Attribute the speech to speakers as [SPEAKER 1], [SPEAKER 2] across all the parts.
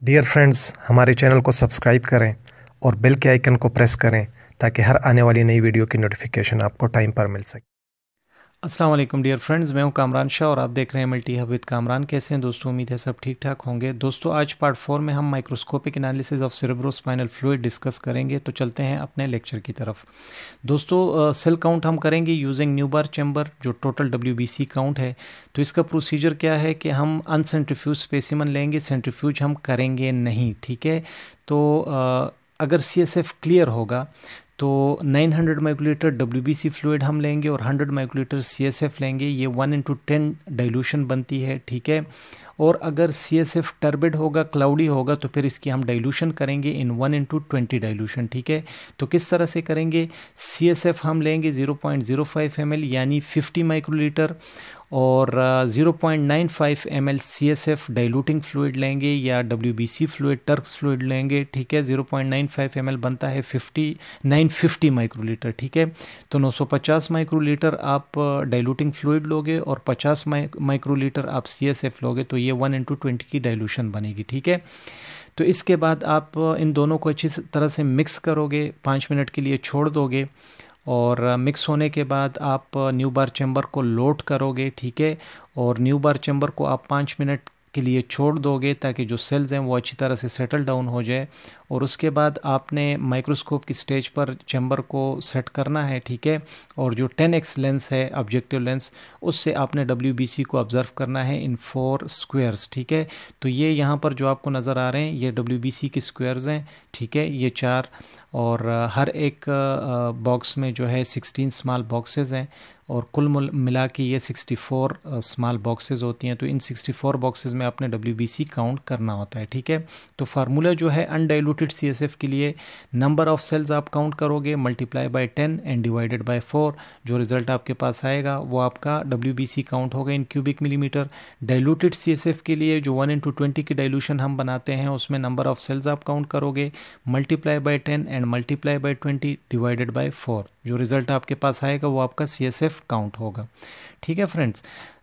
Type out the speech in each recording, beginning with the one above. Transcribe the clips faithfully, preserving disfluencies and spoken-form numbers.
[SPEAKER 1] Dear friends, हमारे channel को subscribe करें और बेल के आइकन को प्रेस करें ताकि हर आने वाली नई वीडियो की नोटिफिकेशन आपको टाइम पर मिल सके।
[SPEAKER 2] अस्सलाम वालेकुम डियर फ्रेंड्स, मैं हूं कामरान शाह और आप देख रहे हैं मल्टी हब विद कामरान। कैसे हैं दोस्तों? उम्मीद है सब ठीक ठाक होंगे। दोस्तों आज पार्ट फोर में हम microscopic analysis of cerebrospinal fluid discuss करेंगे। तो चलते हैं अपने लेक्चर की तरफ। दोस्तों सेल काउंट हम करेंगे यूजिंग न्यूबार चैम्बर, जो टोटल डब्ल्यूबीसी काउंट है। तो इसका प्रोसीजर क्या है कि हम अनसेंट्रीफ्यूज स्पेसिमन लेंगे, सेंट्रीफ्यूज हम करेंगे नहीं, ठीक है। तो आ, अगर सीएसएफ क्लियर होगा तो नौ सौ माइक्रोलीटर डब्ल्यूबीसी फ्लूइड हम लेंगे और सौ माइक्रोलीटर सीएसएफ लेंगे। ये वन इंटू टेन डाइल्यूशन बनती है, ठीक है। और अगर सीएसएफ टर्बिड होगा, क्लाउडी होगा, तो फिर इसकी हम डाइल्यूशन करेंगे in one into twenty dilution, ठीक है। तो किस तरह से करेंगे? सीएसएफ हम लेंगे zero point zero five M L यानी फिफ्टी माइक्रोलीटर और zero point nine five M L C S F diluting fluid लेंगे या डब्ल्यूबीसी फ्लूइड, टर्क्स फ्लूइड लेंगे, ठीक है। Zero point nine five M L बनता है फिफ्टी नाइन फिफ्टी माइक्रोलीटर, ठीक है। तो नौ सौ पचास माइक्रोलीटर आप डाइल्यूटिंग फ्लूइड लोगे और पचास माइक्रोलीटर आप सी एस एफ लोगे, तो ये वन इंटू ट्वेंटी की डाइल्यूशन बनेगी, ठीक है। तो इसके बाद आप इन दोनों को अच्छी तरह से मिक्स करोगे, पाँच मिनट के लिए छोड़ दोगे और मिक्स होने के बाद आप न्यूबार चैम्बर को लोड करोगे, ठीक है। और न्यूबार चैम्बर को आप पाँच मिनट के लिए छोड़ दोगे ताकि जो सेल्स हैं वो अच्छी तरह से सेटल डाउन हो जाए। और उसके बाद आपने माइक्रोस्कोप की स्टेज पर चैम्बर को सेट करना है, ठीक है। और जो टेन एक्स लेंस है, ऑब्जेक्टिव लेंस, उससे आपने डब्ल्यूबीसी को ऑब्जर्व करना है इन फोर स्क्वायर्स, ठीक है। तो ये यहाँ पर जो आपको नज़र आ रहे हैं ये डब्ल्यूबीसी के स्क्वायर्स हैं, ठीक है, ये चार। और हर एक बॉक्स में जो है सिक्सटीन स्मॉल बॉक्सेस हैं और कुल मिला के ये सिक्सटी फोर स्मॉल बॉक्सेस होती हैं। तो इन सिक्सटी फोर बॉक्सेस में आपने डब्ल्यूबीसी काउंट करना होता है, ठीक है। तो फार्मूला जो है अनडाइल्यूटेड सीएसएफ के लिए, नंबर ऑफ सेल्स आप काउंट करोगे, multiply by ten and divided by four. जो रिजल्ट आपके पास आएगा वो आपका डब्ल्यूबीसी काउंट होगा in cubic millimetre. Diluted CSF के लिए जो वन इंटू ट्वेंटी की डाइल्यूशन हम बनाते हैं उसमें नंबर ऑफ सेल्स आप काउंट करोगे, multiply by ten and multiply by twenty divided by four. जो रिजल्ट आपके पास आएगा वो आपका सीएसएफ काउंट होगा, ठीक है फ्रेंड्स।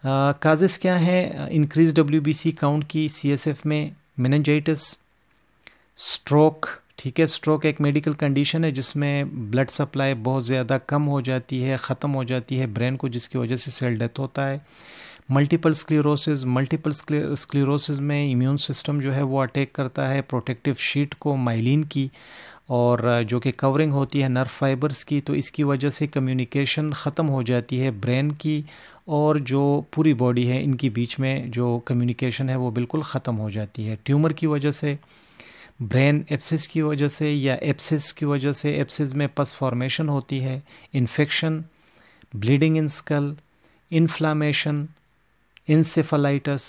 [SPEAKER 2] काजेस क्या है इंक्रीज डब्ल्यूबीसी काउंट की सीएसएफ में? मेनिंजाइटिस, स्ट्रोक, ठीक है। स्ट्रोक एक मेडिकल कंडीशन है जिसमें ब्लड सप्लाई बहुत ज़्यादा कम हो जाती है, ख़त्म हो जाती है ब्रेन को, जिसकी वजह से सेल डेथ होता है। मल्टीपल स्क्लेरोसिस, मल्टीपल स्क्लेरोसिस में इम्यून सिस्टम जो है वो अटैक करता है प्रोटेक्टिव शीट को, माइलिन की, और जो कि कवरिंग होती है नर्व फाइबर्स की। तो इसकी वजह से कम्युनिकेशन ख़त्म हो जाती है ब्रेन की और जो पूरी बॉडी है, इनके बीच में जो कम्युनिकेशन है वो बिल्कुल ख़त्म हो जाती है। ट्यूमर की वजह से, ब्रेन एप्सिस की वजह से या एप्सिस की वजह से, एप्सिस में पस फॉर्मेशन होती है, infection, bleeding in skull, inflammation, encephalitis,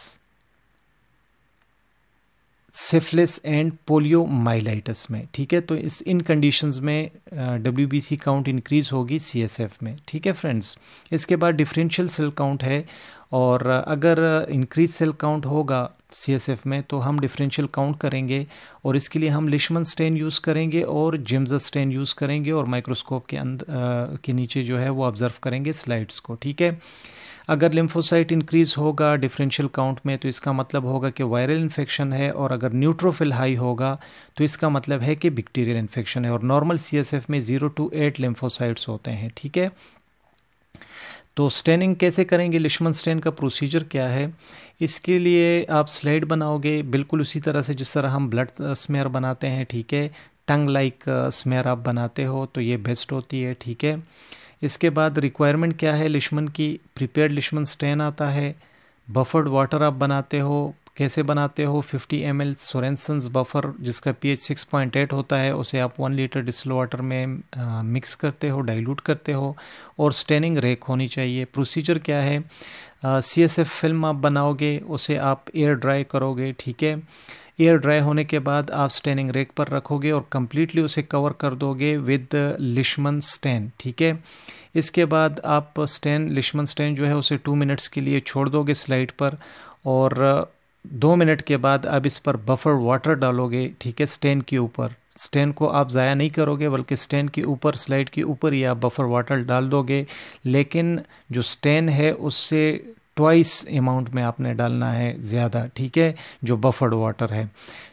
[SPEAKER 2] syphilis and poliomyelitis में, ठीक है। तो इस इन कंडीशंस में डब्ल्यूबीसी काउंट इंक्रीज होगी सीएसएफ में, ठीक है फ्रेंड्स। इसके बाद डिफरेंशियल सेल काउंट है और अगर इंक्रीज सेल काउंट होगा सीएसएफ में तो हम डिफरेंशियल काउंट करेंगे और इसके लिए हम लिशमन स्टेन यूज़ करेंगे और जिम्सा स्टेन यूज़ करेंगे और माइक्रोस्कोप के अंदर के नीचे जो है वो ऑब्जर्व करेंगे स्लाइड्स को, ठीक है। अगर लिम्फोसाइट इंक्रीज होगा डिफरेंशियल काउंट में तो इसका मतलब होगा कि वायरल इन्फेक्शन है, और अगर न्यूट्रोफिल हाई होगा तो इसका मतलब है कि बैक्टीरियल इन्फेक्शन है। और नॉर्मल सीएसएफ में ज़ीरो टू एट लिम्फोसाइट्स होते हैं, ठीक है। तो स्टेनिंग कैसे करेंगे? लिशमन स्टेन का प्रोसीजर क्या है? इसके लिए आप स्लाइड बनाओगे बिल्कुल उसी तरह से जिस तरह हम ब्लड स्मेयर बनाते हैं, ठीक है। टंग लाइक स्मेयर आप बनाते हो तो ये बेस्ट होती है, ठीक है। इसके बाद रिक्वायरमेंट क्या है लिशमन की? प्रिपेयर्ड लिशमन स्टेन आता है, बफर्ड वाटर आप बनाते हो। कैसे बनाते हो? Fifty M L Sorensen's buffer जिसका पीएच सिक्स पॉइंट एट होता है उसे आप वन लीटर डिस्टिल वाटर में आ, मिक्स करते हो, डाइल्यूट करते हो, और स्टेनिंग रेक होनी चाहिए। प्रोसीजर क्या है? सीएसएफ फिल्म आप बनाओगे, उसे आप एयर ड्राई करोगे, ठीक है। एयर ड्राई होने के बाद आप स्टेनिंग रेक पर रखोगे और कम्प्लीटली उसे कवर कर दोगे विद लिशमन स्टेन, ठीक है। इसके बाद आप स्टेन लिशमन स्टेन जो है उसे टू मिनट्स के लिए छोड़ दोगे स्लाइड पर, और दो मिनट के बाद आप इस पर बफर वाटर डालोगे, ठीक है, स्टेन के ऊपर। स्टेन को आप ज़ाया नहीं करोगे बल्कि स्टेन के ऊपर, स्लाइड के ऊपर ही आप बफर वाटर डाल दोगे, लेकिन जो स्टेन है उससे ट्वाइस अमाउंट में आपने डालना है ज़्यादा, ठीक है, जो बफर्ड वाटर है।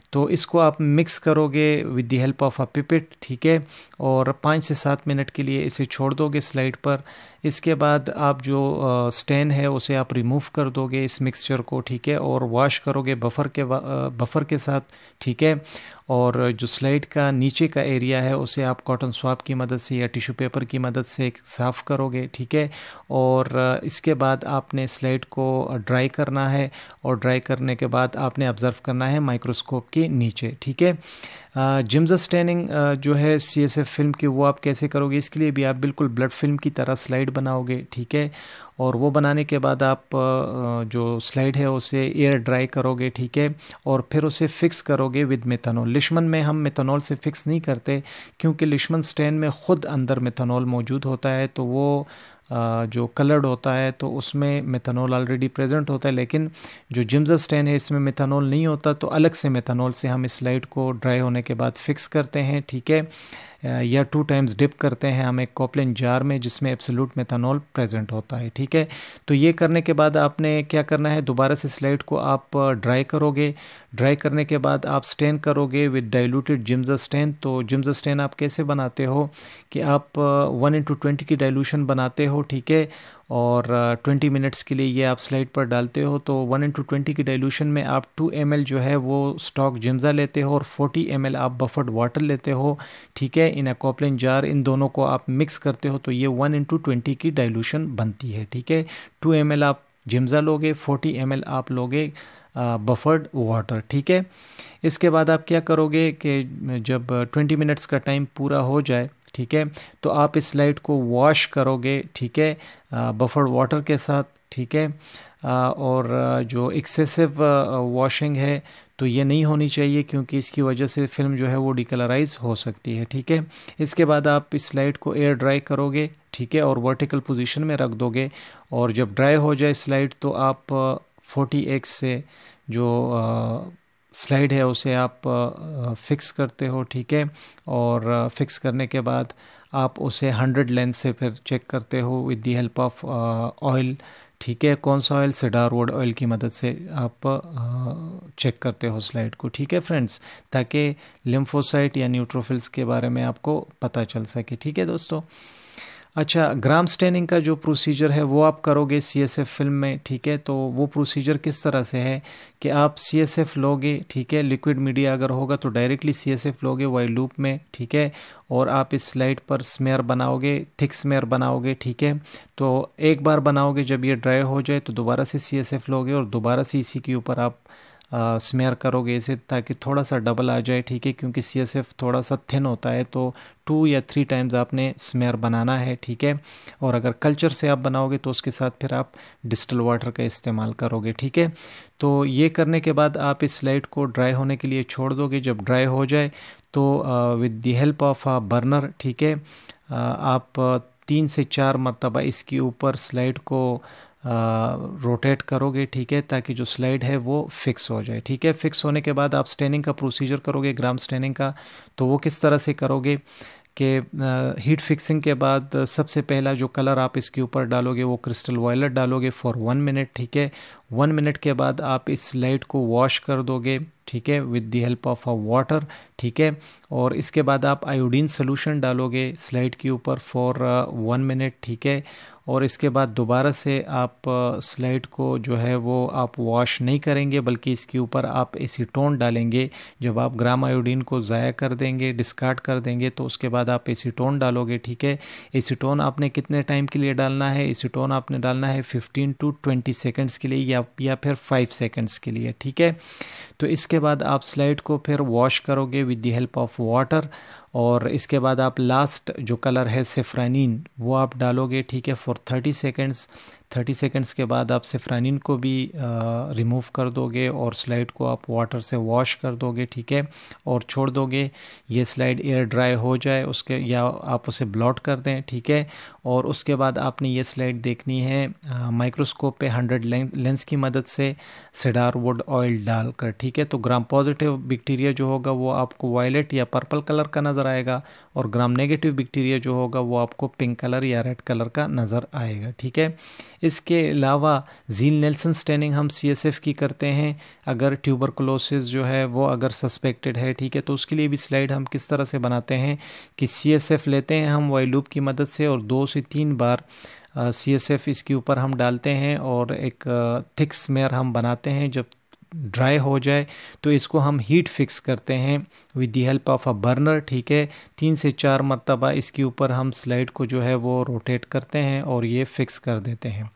[SPEAKER 2] तो इसको आप मिक्स करोगे with the help of a pipette, ठीक है, और पाँच से सात मिनट के लिए इसे छोड़ दोगे स्लाइड पर। इसके बाद आप जो स्टेन है उसे आप रिमूव कर दोगे इस मिक्सचर को, ठीक है, और वॉश करोगे बफर के बफर के साथ, ठीक है। और जो स्लाइड का नीचे का एरिया है उसे आप कॉटन स्वाब की मदद से या टिश्यू पेपर की मदद से साफ़ करोगे, ठीक है। और इसके बाद आपने स्लाइड को ड्राई करना है, और ड्राई करने के बाद आपने ऑब्ज़र्व करना है माइक्रोस्कोप के नीचे, ठीक है। जिम्सा स्टेनिंग जो है सीएसएफ फिल्म की, वो आप कैसे करोगे? इसके लिए भी आप बिल्कुल ब्लड फिल्म की तरह स्लाइड बनाओगे, ठीक है। और वो बनाने के बाद आप जो स्लाइड है उसे एयर ड्राई करोगे, ठीक है, और फिर उसे फिक्स करोगे विद मेथनॉल। लिशमन में हम मेथनॉल से फिक्स नहीं करते, क्योंकि लिशमन स्टेन में ख़ुद अंदर मेथनॉल मौजूद होता है, तो वो जो कलर्ड होता है तो उसमें मेथनॉल ऑलरेडी प्रेजेंट होता है। लेकिन जो जिम्सा स्टेन है इसमें मेथनॉल नहीं होता, तो अलग से मेथनॉल से हम इस स्लाइड को ड्राई होने के बाद फिक्स करते हैं, ठीक है, या टू टाइम्स डिप करते हैं हम एक कॉपलिन जार में जिसमें एब्सोल्यूट मेथनॉल प्रेजेंट होता है, ठीक है। तो ये करने के बाद आपने क्या करना है, दोबारा से स्लाइड को आप ड्राई करोगे। ड्राई करने के बाद आप स्टेन करोगे विद डाइल्यूटेड जिम्सा स्टेन। तो जिम्सा स्टेन आप कैसे बनाते हो कि आप वन इंटू ट्वेंटी की डाइल्यूशन बनाते हो, ठीक है, और ट्वेंटी मिनट्स के लिए ये आप स्लाइड पर डालते हो। तो वन इंटू ट्वेंटी की डाइल्यूशन में आप टू एम एल जो है वो स्टॉक जिम्सा लेते हो, और फोर्टी एम एल आप बफर्ड वाटर लेते हो, ठीक है, इन अ कॉपलिन जार। इन दोनों को आप मिक्स करते हो तो ये वन इंटू ट्वेंटी की डाइल्यूशन बनती है, ठीक है। टू एम एल आप जिम्सा लोगे, फोर्टी एम एल आप लोगे बफर्ड वाटर, ठीक है। इसके बाद आप क्या करोगे कि जब ट्वेंटी मिनट्स का टाइम पूरा हो जाए, ठीक है, तो आप इस स्लाइड को वॉश करोगे, ठीक है, बफर्ड वाटर के साथ, ठीक है। और जो एक्सेसिव वॉशिंग है तो ये नहीं होनी चाहिए, क्योंकि इसकी वजह से फिल्म जो है वो डिकलराइज हो सकती है, ठीक है। इसके बाद आप इस स्लाइड को एयर ड्राई करोगे, ठीक है, और वर्टिकल पोजीशन में रख दोगे। और जब ड्राई हो जाए स्लाइड तो आप फोर्टी एक्स से जो स्लाइड है उसे आप फिक्स करते हो, ठीक है, और फिक्स करने के बाद आप उसे हंड्रेड लेंस से फिर चेक करते हो with the help of oil, ठीक है। कौन सा ऑयल? सेडारवुड ऑयल की मदद से आप चेक करते हो स्लाइड को, ठीक है फ्रेंड्स, ताकि लिम्फोसाइट या न्यूट्रोफिल्स के बारे में आपको पता चल सके, ठीक है दोस्तों। अच्छा, ग्राम स्टेनिंग का जो प्रोसीजर है वो आप करोगे सीएसएफ फिल्म में, ठीक है। तो वो प्रोसीजर किस तरह से है कि आप सीएसएफ लोगे, ठीक है, लिक्विड मीडिया अगर होगा तो डायरेक्टली सीएसएफ लोगे वाइल लूप में, ठीक है, और आप इस स्लाइड पर स्मेयर बनाओगे, थिक स्मेयर बनाओगे, ठीक है। तो एक बार बनाओगे, जब ये ड्राई हो जाए तो दोबारा से सीएसएफ लोगे और दोबारा से इसी के ऊपर आप स्मेयर करोगे इसे, ताकि थोड़ा सा डबल आ जाए, ठीक है, क्योंकि सीएसएफ थोड़ा सा थिन होता है, तो टू या थ्री टाइम्स आपने स्मेयर बनाना है, ठीक है। और अगर कल्चर से आप बनाओगे तो उसके साथ फिर आप डिस्टिल वाटर का इस्तेमाल करोगे, ठीक है। तो ये करने के बाद आप इस स्लाइड को ड्राई होने के लिए छोड़ दोगे। जब ड्राई हो जाए तो with the help of a burner, ठीक है, आप तीन से चार मरतबा इसके ऊपर स्लाइड को रोटेट करोगे, ठीक है, ताकि जो स्लाइड है वो फिक्स हो जाए, ठीक है। फिक्स होने के बाद आप स्टेनिंग का प्रोसीजर करोगे, ग्राम स्टेनिंग का। तो वो किस तरह से करोगे कि हीट फिक्सिंग के बाद सबसे पहला जो कलर आप इसके ऊपर डालोगे वो क्रिस्टल वायलेट डालोगे फॉर वन मिनट, ठीक है। वन मिनट के बाद आप इस स्लाइड को वॉश कर दोगे, ठीक है, with the help of a water, ठीक है। और इसके बाद आप आयोडीन सोल्यूशन डालोगे स्लाइड के ऊपर फॉर वन मिनट, ठीक है। और इसके बाद दोबारा से आप स्लाइड को जो है वो आप वॉश नहीं करेंगे, बल्कि इसके ऊपर आप एसीटोन डालेंगे। जब आप ग्राम आयोडीन को ज़ाया कर देंगे, डिस्कार्ड कर देंगे, तो उसके बाद आप एसीटोन डालोगे, ठीक है। एसीटोन आपने कितने टाइम के लिए डालना है? एसीटोन आपने डालना है फिफ्टीन टू ट्वेंटी सेकेंड्स के लिए, या या फिर फाइव सेकेंड्स के लिए, ठीक है। तो इसके बाद आप स्लाइड को फिर वॉश करोगे with the help of water. और इसके बाद आप लास्ट जो कलर है सेफ्रानिन वो आप डालोगे, ठीक है, for thirty seconds. Thirty seconds के बाद आप सेफ्रानिन को भी रिमूव कर दोगे और स्लाइड को आप वाटर से वॉश कर दोगे, ठीक है, और छोड़ दोगे। ये स्लाइड एयर ड्राई हो जाए उसके, या आप उसे ब्लॉट कर दें, ठीक है। और उसके बाद आपने ये स्लाइड देखनी है माइक्रोस्कोप पे हंड्रेड लेंस की मदद से सेडारवुड ऑयल डालकर, ठीक है। तो ग्राम पॉजिटिव बैक्टीरिया जो होगा वो आपको वायलेट या पर्पल कलर का नज़र आएगा, और ग्राम नेगेटिव बैक्टीरिया जो होगा वो आपको पिंक कलर या रेड कलर का नज़र आएगा, ठीक है। इसके अलावा ज़ील नेल्सन स्टेनिंग हम सीएसएफ की करते हैं अगर ट्यूबरकुलोसिस जो है वो अगर सस्पेक्टेड है, ठीक है। तो उसके लिए भी स्लाइड हम किस तरह से बनाते हैं कि सीएसएफ लेते हैं हम वाइल लूप की मदद से और दो से तीन बार सी एस एफ इसके ऊपर हम डालते हैं और एक थिक स्मेयर हम बनाते हैं। जब ड्राई हो जाए तो इसको हम हीट फिक्स करते हैं with the help of a burner, ठीक है। तीन से चार मरतबा इसके ऊपर हम स्लाइड को जो है वो रोटेट करते हैं और ये फिक्स कर देते हैं।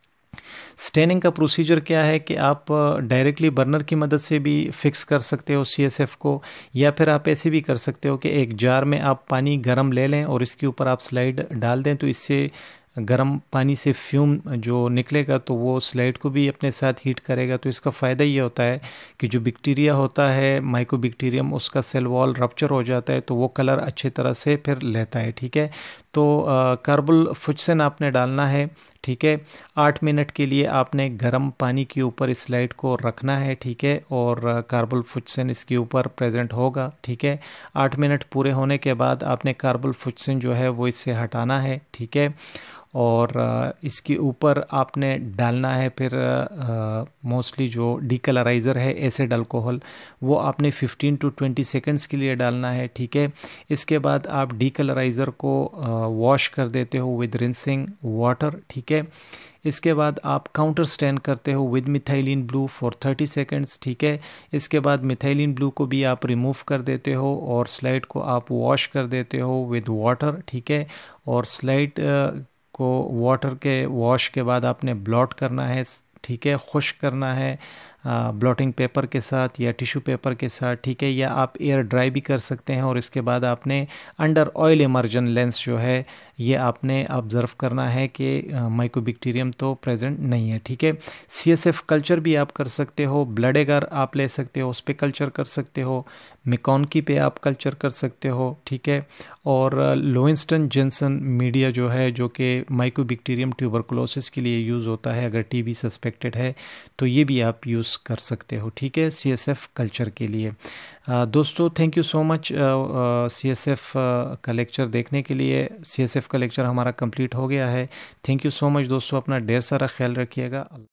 [SPEAKER 2] स्टेनिंग का प्रोसीजर क्या है कि आप डायरेक्टली बर्नर की मदद से भी फिक्स कर सकते हो सीएसएफ को, या फिर आप ऐसे भी कर सकते हो कि एक जार में आप पानी गर्म ले लें और इसके ऊपर आप स्लाइड डाल दें, तो इससे गर्म पानी से फ्यूम जो निकलेगा तो वो स्लाइड को भी अपने साथ हीट करेगा। तो इसका फ़ायदा ये होता है कि जो बैक्टीरिया होता है माइकोबैक्टीरियम, उसका सेल वॉल रप्चर हो जाता है तो वो कलर अच्छे तरह से फिर लेता है, ठीक है। तो कार्बोफुचसन आपने डालना है, ठीक है। आठ मिनट के लिए आपने गर्म पानी के ऊपर इस स्लाइड को रखना है, ठीक है, और कार्बोफुचसन इसके ऊपर प्रेजेंट होगा, ठीक है। आठ मिनट पूरे होने के बाद आपने कार्बोफुचसन जो है वो इससे हटाना है, ठीक है। और इसके ऊपर आपने डालना है फिर मोस्टली जो डीकलराइज़र है एसिड अल्कोहल, वो आपने फिफ्टीन टू ट्वेंटी सेकंड्स के लिए डालना है, ठीक है। इसके बाद आप डीकलराइज़र को वॉश कर देते हो विद रिंसिंग वाटर, ठीक है। इसके बाद आप काउंटर स्टैन करते हो with methylene blue for thirty seconds, ठीक है। इसके बाद मिथाइलिन ब्लू को भी आप रिमूव कर देते हो और स्लाइड को आप वॉश कर देते हो विद वाटर, ठीक है। और स्लाइड को वाटर के वॉश के बाद आपने ब्लॉट करना है, ठीक है, खुश्क करना है ब्लॉटिंग पेपर के साथ या टिश्यू पेपर के साथ, ठीक है, या आप एयर ड्राई भी कर सकते हैं। और इसके बाद आपने अंडर ऑयल इमर्जन लेंस जो है ये आपने ऑब्ज़र्व करना है कि माइकोबैक्टीरियम तो प्रेजेंट नहीं है, ठीक है। सीएसएफ कल्चर भी आप कर सकते हो, ब्लड एगर आप ले सकते हो, उस पर कल्चर कर सकते हो, मिकॉनकी पे आप कल्चर कर सकते हो, ठीक है। और लोइंस्टन जेंसन मीडिया जो है जो कि माइकोबैक्टीरियम ट्यूबरकुलोसिस के लिए यूज़ होता है अगर टीबी सस्पेक्टेड है, तो ये भी आप यूज़ कर सकते हो, ठीक है, सीएसएफ कल्चर के लिए। आ, दोस्तों thank you so much CSF का लेक्चर देखने के लिए। सीएसएफ का लेक्चर हमारा कंप्लीट हो गया है। थैंक यू सो मच दोस्तों, अपना ढेर सारा ख्याल रखिएगा।